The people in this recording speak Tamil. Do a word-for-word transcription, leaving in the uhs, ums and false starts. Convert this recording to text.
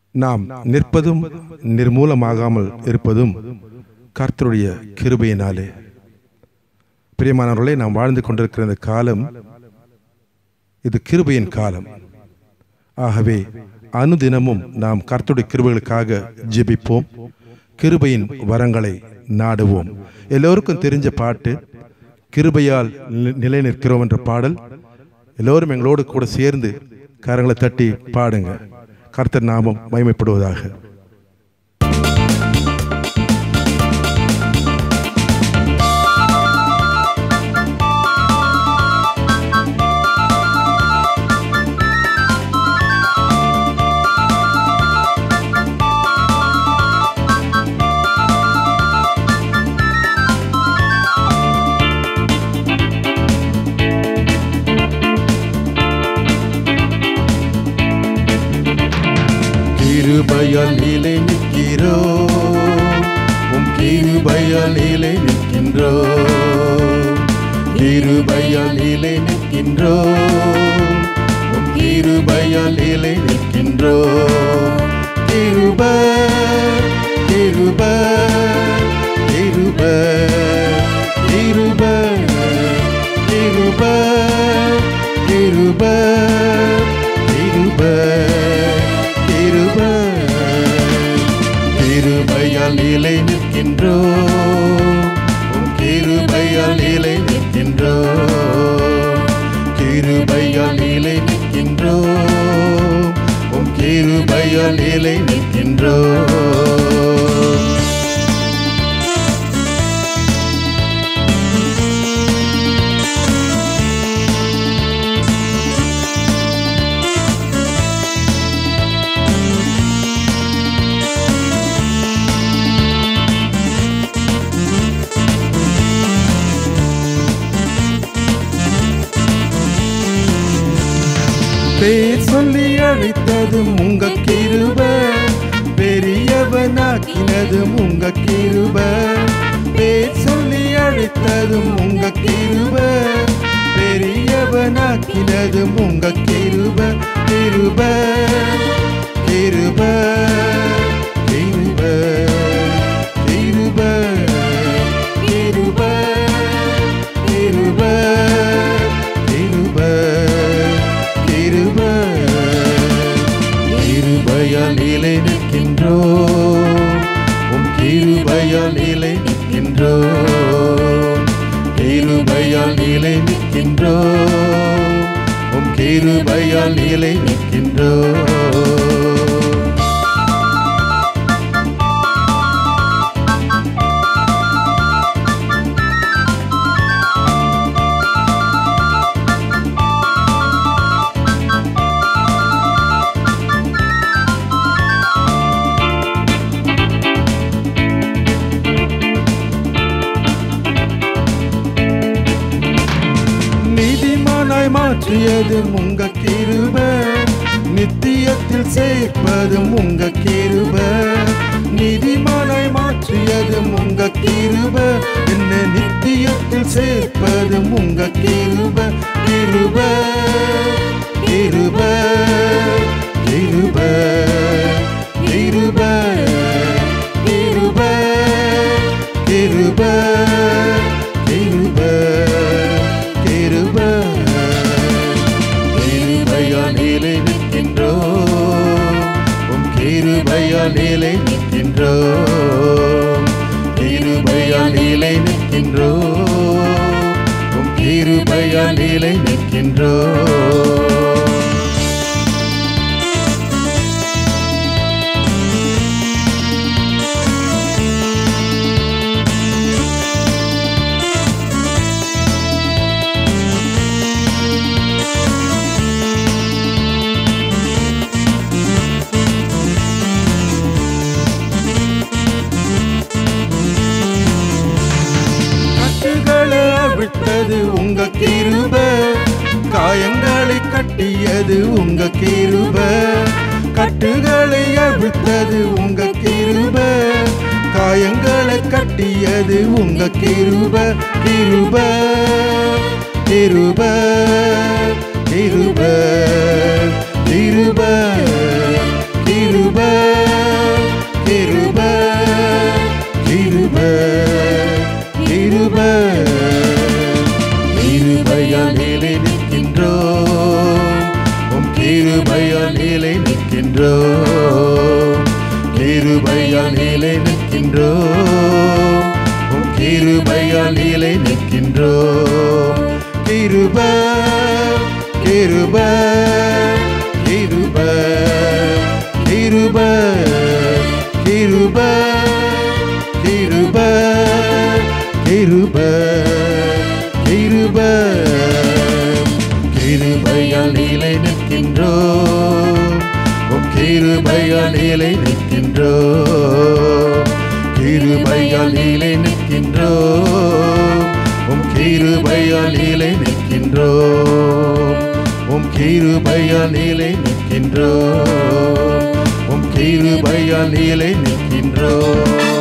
நாம் நிற்பதும் நிர்மூலமாகாமல் இருப்பதும் கர்த்தருடைய கிருபையினாலே. பிரியமானவர்களே, நாம் வாழ்ந்து கொண்டிருக்கிற இந்த காலம் இது கிருபையின் காலம். ஆகவே அனுதினமும் நாம் கர்த்தருடைய கிருபைகளுக்காக ஜெபிப்போம், கிருபையின் வரங்களை நாடுவோம். எல்லோருக்கும் தெரிஞ்ச பாட்டு கிருபையால் நிலை நிற்கிறோம் என்ற பாடல். எல்லோரும் எங்களோடு கூட சேர்ந்து கரங்களை தட்டி பாடுங்க. கர்த்தர் நாமம் மகிமைப்படுவதாக. கிருபையால் நிலை நிற்கிறோம், உம் கிருபையால் நிலை நிற்கின்றோம். கிருபையால் நிலை நிற்கின்றோம், உம் கிருபையால் நிலை நிற்கின்றோம். கிருபை கிருபை கிருபை கிருபை கிருபை கிருபை கிருபை கிருபையால் நிலை நிற்கின்றோம், உம் கிருபையால் நிலை நிற்கின்றோம். கிருபையால் நிலை நிற்கின்றோம், உம் கிருபையால் நிலை நிற்கின்றோம். பேர் சொல்லி அழைத்ததும் உங்க கிருபை, பெரியவனாக்கினதும் உங்க கிருபை. பேர் சொல்லி அழைத்ததும் உங்க கிருபை, பெரியவனாக்கினதும் உங்க கிருபை. கிருபை கிருபை கிருபை கிருபை கிருபை கிருபை கிருபை கிருபையால் நிலை நிற்கின்றோம், உம் கிருபையால் நிலை நிற்கின்றோம். கிருபையால் நிலை நிற்கின்றோம், உம் கிருபையால் நிலை நிற்கின்றோம். மாற்றியதும் உங்க கிருபை, நித்தியத்தில் சேர்ப்பதும் உங்க கிருபை. நீதிமானாய் மாற்றியதும் உங்க கிருபை, என்ன நித்தியத்தில் சேர்ப்பதும் உங்க கிருபை. கிருபை கிருபை கிருபை கிருபை கிருபை கிருபை கிருபை கிருபை. கிருபையால் நிலை நிற்கின்றோம், உம் கிருபையால் நிலை நிற்கின்றோம். கிருபையால் நிலை நிற்கின்றோம், உம் கிருபையால் நிலை நிற்கின்றோம். விட்டது உங்க கிருபை, காயங்களை கட்டியது உங்க கிருபை. கட்டுகளை அவிழ்த்தது உங்க கிருபை, காயங்களை கட்டியது உங்க கிருபை. கிருபை கிருபை கிருபை கிருபை கிருபை கிருபையால் நிலை நிற்கின்றோம் கிருபையால் நிலை நிற்கின்றோம் உம் கிருபையால் நிலை நிற்கின்றோம் கிருபை கிருபை கிருபை கிருபை கிருபை கிருபை கிருபை கிருபை கிருபையால் நிலை நிற்கின்றோம் உம் கிருபையால் நிலை நிற்கின்றோம் கிருபையால் நிலை நிற்கின்றோம் உம் கிருபையால் நிலை நிற்கின்றோம் உம் கிருபையால் நிலை நிற்கின்றோம் உம் கிருபையால் நிலை நிற்கின்றோம்